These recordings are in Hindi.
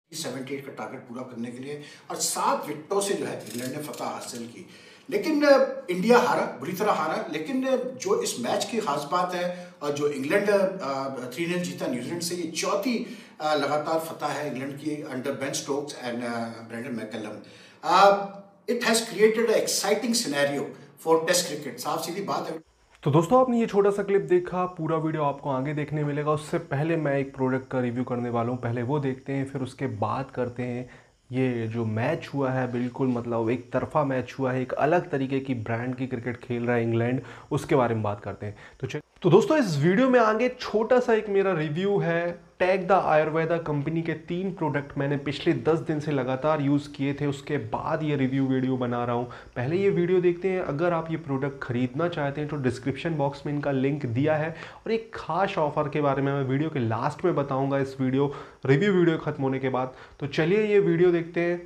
78 का टारगेट पूरा करने के लिए और 7 विकेटों से जो है इंग्लैंड ने फतह हासिल की। लेकिन इंडिया हारा, बुरी तरह हारा। लेकिन जो इस मैच की खास बात है और जो इंग्लैंड 3-0 जीता न्यूजीलैंड से, ये चौथी लगातार फतह है इंग्लैंड की under Ben Stokes and Brendon McCullum. It has created exciting scenario for test cricket. साफ सीधी बात है। तो दोस्तों आपने ये छोटा सा क्लिप देखा, पूरा वीडियो आपको आगे देखने मिलेगा। उससे पहले मैं एक प्रोडक्ट का रिव्यू करने वाला हूँ, पहले वो देखते हैं फिर उसके बाद करते हैं। ये जो मैच हुआ है बिल्कुल मतलब एक तरफा मैच हुआ है, एक अलग तरीके की ब्रांड की क्रिकेट खेल रहा है इंग्लैंड, उसके बारे में बात करते हैं। तो दोस्तों इस वीडियो में आगे छोटा सा एक मेरा रिव्यू है। टैग द आयुर्वेदा कंपनी के 3 प्रोडक्ट मैंने पिछले 10 दिन से लगातार यूज़ किए थे, उसके बाद ये रिव्यू वीडियो बना रहा हूँ। पहले ये वीडियो देखते हैं। अगर आप ये प्रोडक्ट खरीदना चाहते हैं तो डिस्क्रिप्शन बॉक्स में इनका लिंक दिया है, और एक खास ऑफर के बारे में मैं वीडियो के लास्ट में बताऊँगा इस रिव्यू वीडियो खत्म होने के बाद। तो चलिए ये वीडियो देखते हैं।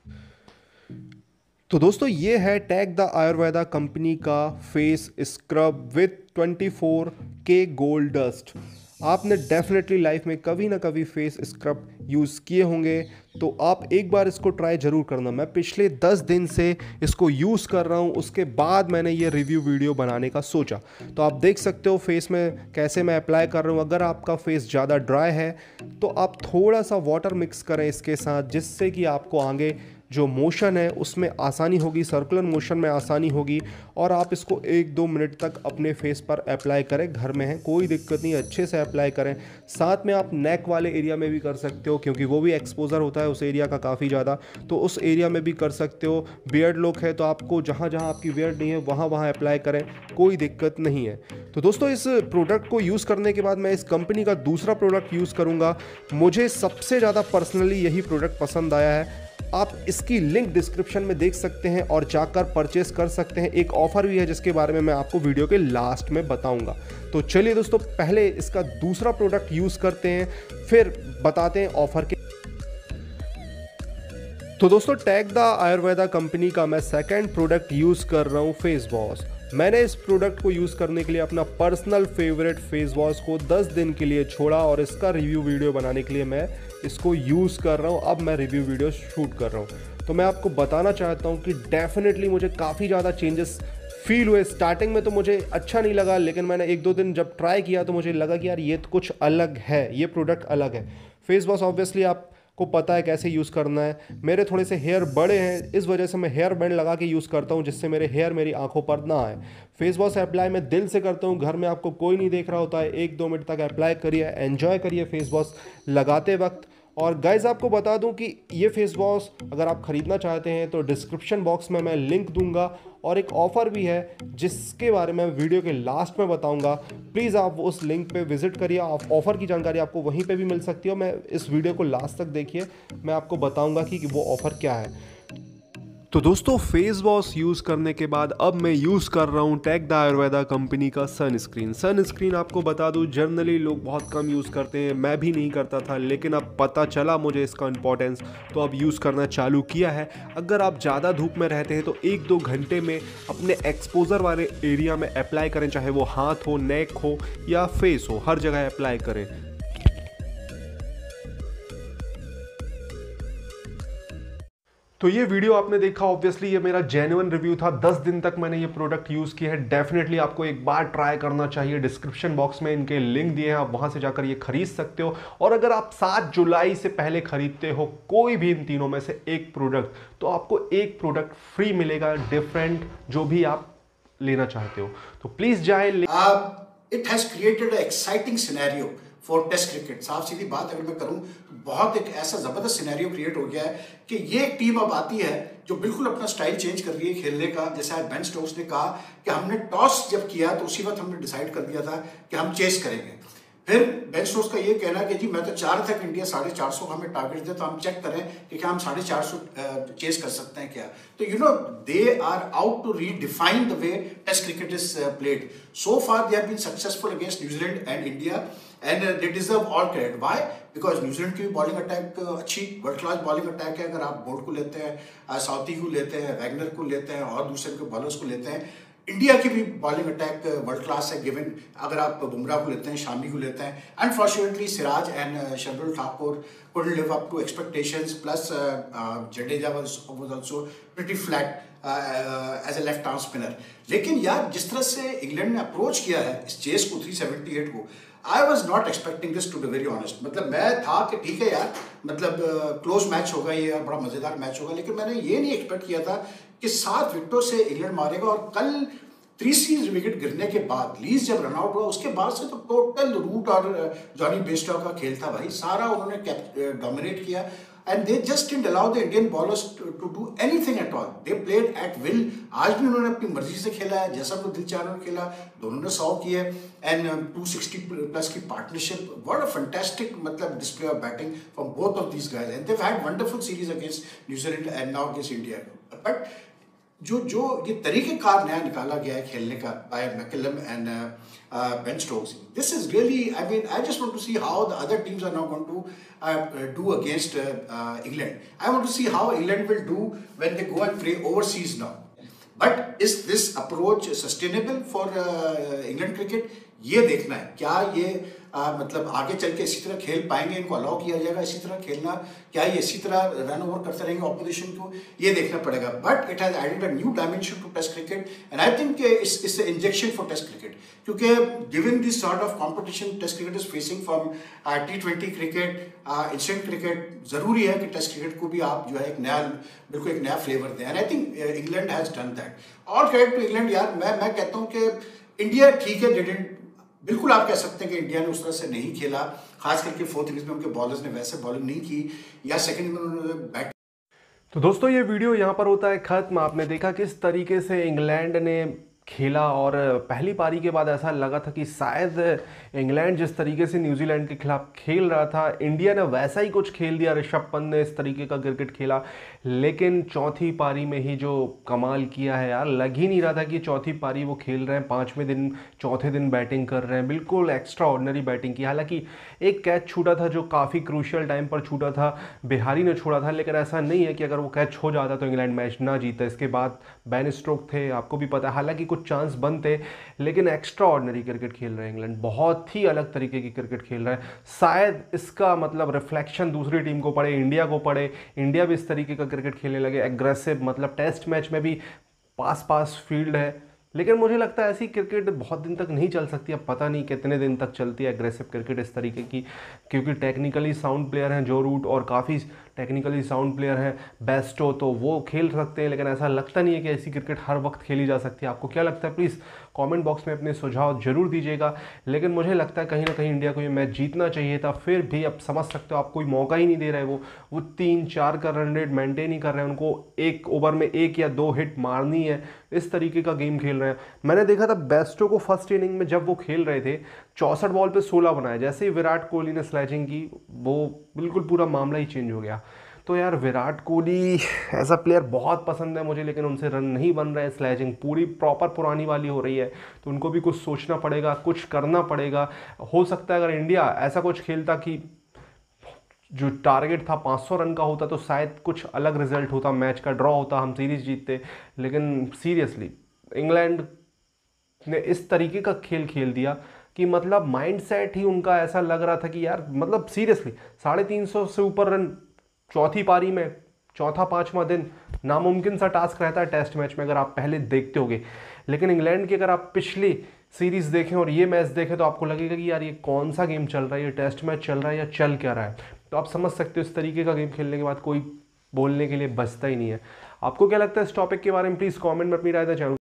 तो दोस्तों ये है टैग द आयुर्वेदा कंपनी का face scrub with 24K gold dust. आपने डेफिनेटली लाइफ में कभी ना कभी फेस स्क्रब यूज़ किए होंगे, तो आप एक बार इसको ट्राई ज़रूर करना। मैं पिछले 10 दिन से इसको यूज़ कर रहा हूँ, उसके बाद मैंने ये रिव्यू वीडियो बनाने का सोचा। तो आप देख सकते हो फेस में कैसे मैं अप्लाई कर रहा हूँ। अगर आपका फेस ज़्यादा ड्राई है तो आप थोड़ा सा वाटर मिक्स करें इसके साथ, जिससे कि आपको आगे जो मोशन है उसमें आसानी होगी, सर्कुलर मोशन में आसानी होगी, और आप इसको 1-2 मिनट तक अपने फेस पर अप्लाई करें। घर में है कोई दिक्कत नहीं, अच्छे से अप्लाई करें। साथ में आप नेक वाले एरिया में भी कर सकते हो, क्योंकि वो भी एक्सपोजर होता है उस एरिया का काफ़ी ज़्यादा, तो उस एरिया में भी कर सकते हो। बियर्ड लुक है तो आपको जहाँ जहाँ आपकी बियर्ड नहीं है वहाँ अप्लाई करें, कोई दिक्कत नहीं है। तो दोस्तों इस प्रोडक्ट को यूज़ करने के बाद मैं इस कंपनी का दूसरा प्रोडक्ट यूज़ करूँगा। मुझे सबसे ज़्यादा पर्सनली यही प्रोडक्ट पसंद आया है। आप इसकी लिंक डिस्क्रिप्शन में देख सकते हैं और जाकर परचेस कर सकते हैं। एक ऑफर भी है जिसके बारे में मैं आपको वीडियो के लास्ट में बताऊंगा। तो चलिए दोस्तों पहले इसका दूसरा प्रोडक्ट यूज़ करते हैं, फिर बताते हैं ऑफर के। तो दोस्तों टैग द आयुर्वेदा कंपनी का मैं सेकंड प्रोडक्ट यूज़ कर रहा हूँ, फेस वॉश। मैंने इस प्रोडक्ट को यूज़ करने के लिए अपना पर्सनल फेवरेट फेस वॉश को 10 दिन के लिए छोड़ा, और इसका रिव्यू वीडियो बनाने के लिए मैं इसको यूज़ कर रहा हूँ। अब मैं रिव्यू वीडियो शूट कर रहा हूँ। तो मैं आपको बताना चाहता हूँ कि डेफिनेटली मुझे काफ़ी ज़्यादा चेंजेस फील हुए। स्टार्टिंग में तो मुझे अच्छा नहीं लगा, लेकिन मैंने 1-2 दिन जब ट्राई किया तो मुझे लगा कि यार ये तो कुछ अलग है, ये प्रोडक्ट अलग है। फेस वॉश ऑब्वियसली आपको पता है कैसे यूज़ करना है। मेरे थोड़े से हेयर बड़े हैं, इस वजह से मैं हेयर बैंड लगा के यूज़ करता हूँ, जिससे मेरे हेयर मेरी आंखों पर ना आए। फेस वॉश अप्लाई मैं दिल से करता हूँ, घर में आपको कोई नहीं देख रहा होता है। 1-2 मिनट तक अप्लाई करिए, एंजॉय करिए फेस वॉश लगाते वक्त। और गाइज आपको बता दूं कि ये फेस वॉश अगर आप ख़रीदना चाहते हैं तो डिस्क्रिप्शन बॉक्स में मैं लिंक दूंगा, और एक ऑफ़र भी है जिसके बारे में वीडियो के लास्ट में बताऊंगा। प्लीज़ आप उस लिंक पे विजिट करिए, आप ऑफ़र की जानकारी आपको वहीं पे भी मिल सकती है। मैं इस वीडियो को लास्ट तक देखिए, मैं आपको बताऊंगा कि वो ऑफ़र क्या है। तो दोस्तों फेस वॉश यूज़ करने के बाद अब मैं यूज़ कर रहा हूँ टैग द आयुर्वेदा कंपनी का सनस्क्रीन। आपको बता दूँ जनरली लोग बहुत कम यूज़ करते हैं, मैं भी नहीं करता था, लेकिन अब पता चला मुझे इसका इंपॉर्टेंस, तो अब यूज़ करना चालू किया है। अगर आप ज़्यादा धूप में रहते हैं तो 1-2 घंटे में अपने एक्सपोजर वाले एरिया में अप्लाई करें, चाहे वो हाथ हो, नेक हो या फेस हो, हर जगह अप्लाई करें। तो ये वीडियो आपने देखा, ऑब्वियसली ये मेरा जेन्युइन रिव्यू था। 10 दिन तक मैंने ये प्रोडक्ट यूज़ किया है। डेफिनेटली आपको एक बार ट्राई करना चाहिए। डिस्क्रिप्शन बॉक्स में इनके लिंक दिए हैं, आप वहाँ से जाकर ये खरीद सकते हो। और अगर आप 7 जुलाई से पहले खरीदते हो कोई भी इन तीनों में से एक प्रोडक्ट, तो आपको एक प्रोडक्ट फ्री मिलेगा, डिफरेंट, जो भी आप लेना चाहते हो। तो प्लीज़ जाए। It has created exciting scenario for test cricket. साफ सीधी बात अगर मैं करूं तो बहुत एक ऐसा जबरदस्त सिनेरियो क्रिएट हो गया है कि ये एक टीम अब आती है जो बिल्कुल अपना स्टाइल चेंज कर रही है खेलने का। जैसा बेन स्टोक्स ने कहा कि हमने टॉस जब किया तो उसी वक्त हमने डिसाइड कर दिया था कि हम चेस करेंगे। फिर बेन स्टोक्स का ये कहना है कि जी मैं तो चाह रहा था कि इंडिया 450 का हमें टारगेट दे, तो हम चेक करें कि क्या हम 450 चेस कर सकते हैं क्या। तो they are out to redefine the way test cricket is played. So far they have been successful against New Zealand and India, and they deserve all credit. Why? Because New Zealand की बॉलिंग अटैक अच्छी वर्ल्ड क्लास बॉलिंग अटैक है। अगर आप बोल्ट को लेते हैं, साउथी को लेते हैं, वैगनर को लेते हैं और दूसरे के बॉलर्स को लेते हैं, इंडिया की भी बॉलिंग अटैक वर्ल्ड क्लास है, गिवन अगर आप बुमराह को लेते हैं, शामी को लेते हैं, unfortunately Siraj and Shardul Thakur couldn't live up to expectations, plus Jadeja was also pretty flat as a left arm spinner. लेकिन यार जिस तरह से इंग्लैंड ने अप्रोच किया है इस चेस को 378 को, I was not expecting this, to be very honest. मतलब मैं था कि ठीक है यार, मतलब क्लोज मैच होगा ये, बड़ा मजेदार मैच होगा, लेकिन मैंने ये नहीं एक्सपेक्ट किया था कि 7 विकेटों से इंग्लैंड मारेगा। और कल 3 विकेट गिरने के बाद लीज जब रनआउट हुआ उसके बाद से तो टोटल रूट और जॉनी बेस्टॉ का खेल था भाई, सारा उन्होंने डोमिनेट किया। And they just didn't allow the Indian bowlers to do anything at all, they played at will. आज भी उन्होंने अपनी मर्जी से खेला है, जैसा उनको दिल चाह रहा खेला, दोनों ने 100 किए एंड 260 प्लस की पार्टनरशिप, व्हाट अ फैंटास्टिक मतलब display of batting from both of these guys, and they have had wonderful series against New Zealand and now against India. But जो ये तरीक़ेकार नया निकाला गया है खेलने का by McCullum and Ben Stokes, this is really, I mean I just want to see how the other teams are now going to do against England. I want to see how England will do when they go and play overseas now. But is this approach sustainable for England cricket, ये देखना है। क्या ये मतलब आगे चल के इसी तरह खेल पाएंगे, इनको अलाउ किया जाएगा इसी तरह खेलना, क्या ये इसी तरह रन ओवर करते रहेंगे ऑपोजिशन को, ये देखना पड़ेगा। But it has added a new dimension to test cricket and I think it's a injection for test cricket, क्योंकि given this sort of competition test cricket is facing from T20 cricket, instant cricket, जरूरी है कि टेस्ट क्रिकेट को भी आप जो है बिल्कुल एक नया फ्लेवर दें, and I think England has done that. और क्रेडिट टू इंग्लैंड यार, मैं कहता हूँ कि इंडिया ठीक है डिडंट, बिल्कुल आप कह सकते हैं कि इंडिया ने उस तरह से नहीं खेला, खास करके 4th इनिंग्स में उनके बॉलर्स ने वैसे बॉलिंग नहीं की, या सेकंड में उन्होंने बैट। तो दोस्तों ये वीडियो यहाँ पर होता है खत्म। आपने देखा किस तरीके से इंग्लैंड ने खेला, और पहली पारी के बाद ऐसा लगा था कि शायद इंग्लैंड जिस तरीके से न्यूजीलैंड के खिलाफ खेल रहा था, इंडिया ने वैसा ही कुछ खेल दिया। ऋषभ पंत ने इस तरीके का क्रिकेट खेला, लेकिन चौथी पारी में ही जो कमाल किया है यार, लग ही नहीं रहा था कि चौथी पारी वो खेल रहे हैं, 5वें दिन चौथे दिन बैटिंग कर रहे हैं, बिल्कुल एक्स्ट्रा ऑर्डिनरी बैटिंग की। हालांकि एक कैच छूटा था जो काफ़ी क्रूशियल टाइम पर छूटा था, बिहारी ने छोड़ा था, लेकिन ऐसा नहीं है कि अगर वो कैच हो जाता तो इंग्लैंड मैच ना जीता। इसके बाद बेन स्टोक्स थे, आपको भी पता है, हालांकि कुछ चांस बनते, लेकिन एक्स्ट्रा ऑर्डिनरी क्रिकेट खेल रहे हैं इंग्लैंड, बहुत ही अलग तरीके की क्रिकेट खेल रहा है। शायद इसका मतलब रिफ्लेक्शन दूसरी टीम को पड़े, इंडिया को पड़े, इंडिया भी इस तरीके का क्रिकेट खेलने लगे, एग्रेसिव, मतलब टेस्ट मैच में भी पास फील्ड है। लेकिन मुझे लगता है ऐसी क्रिकेट बहुत दिन तक नहीं चल सकती, अब पता नहीं कितने दिन तक चलती है एग्रेसिव क्रिकेट इस तरीके की, क्योंकि टेक्निकली साउंड प्लेयर हैं जो रूट, और काफ़ी टेक्निकली साउंड प्लेयर हैं बेस्टो, तो वो खेल सकते हैं। लेकिन ऐसा लगता नहीं है कि ऐसी क्रिकेट हर वक्त खेली जा सकती है। आपको क्या लगता है, प्लीज़ कमेंट बॉक्स में अपने सुझाव जरूर दीजिएगा। लेकिन मुझे लगता है कहीं ना कहीं इंडिया को ये मैच जीतना चाहिए था, फिर भी अब समझ सकते हो आप, कोई मौका ही नहीं दे रहे, वो 3-4 का रन रेट मेंटेन ही कर रहे हैं, उनको एक ओवर में 1 या 2 हिट मारनी है, इस तरीके का गेम खेल रहे हैं। मैंने देखा था बेस्टो को फर्स्ट इनिंग में जब वो खेल रहे थे, 64 बॉल पे 16 बनाए, जैसे ही विराट कोहली ने स्लैजिंग की, वो बिल्कुल पूरा मामला ही चेंज हो गया। तो यार विराट कोहली ऐसा प्लेयर बहुत पसंद है मुझे, लेकिन उनसे रन नहीं बन रहे, स्लैजिंग पूरी प्रॉपर पुरानी वाली हो रही है, तो उनको भी कुछ सोचना पड़ेगा, कुछ करना पड़ेगा। हो सकता है अगर इंडिया ऐसा कुछ खेलता कि जो टारगेट था 500 रन का होता, तो शायद कुछ अलग रिजल्ट होता, मैच का ड्रॉ होता, हम सीरीज जीतते। लेकिन सीरियसली इंग्लैंड ने इस तरीके का खेल खेल दिया कि मतलब माइंडसेट ही उनका ऐसा लग रहा था कि यार मतलब सीरियसली 350 से ऊपर रन चौथी पारी में, चौथा 5वां दिन, नामुमकिन सा टास्क रहता है टेस्ट मैच में, अगर आप पहले देखते होगे। लेकिन इंग्लैंड की अगर आप पिछली सीरीज देखें और ये मैच देखें, तो आपको लगेगा कि यार ये कौन सा गेम चल रहा है, ये टेस्ट मैच चल रहा है या चल क्या रहा है। तो आप समझ सकते हो इस तरीके का गेम खेलने के बाद कोई बोलने के लिए बचता ही नहीं है। आपको क्या लगता है इस टॉपिक के बारे में, प्लीज़ कॉमेंट में अपनी राय दें। चैनल